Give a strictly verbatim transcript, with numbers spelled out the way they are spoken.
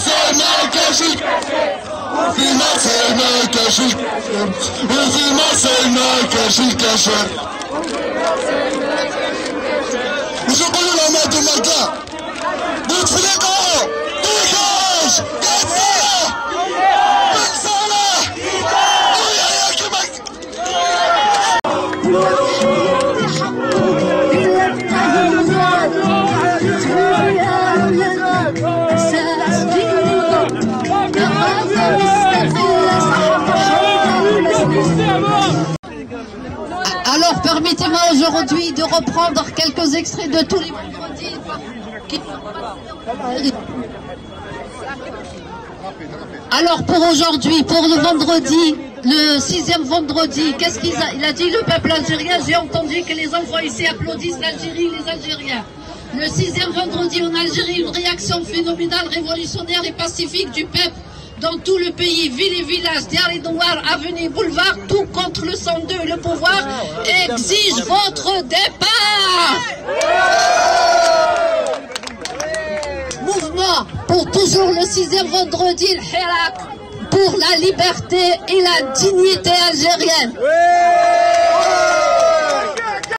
مرسلنا كشك وفي مرسلنا كشك وفي مرسلنا كشك كشر وش يقولوا لهم هادو المركة؟ بوتفليقة ديكاش قادسة بن صالح ويا كيما Alors, permettez-moi aujourd'hui de reprendre quelques extraits de tous les vendredis. Alors, pour aujourd'hui, pour le vendredi, le sixième vendredi, qu'est-ce qu'il a, il a dit, le peuple algérien? J'ai entendu que les enfants ici applaudissent l'Algérie, les Algériens. Le sixième vendredi en Algérie, une réaction phénoménale, révolutionnaire et pacifique du peuple dans tout le pays, villes et villages, Diar et Douar, avenues, boulevards, tout contre le cent deux, le pouvoir exige votre départ. Mouvement pour toujours le sixième vendredi, le Hirak, pour la liberté et la dignité algérienne.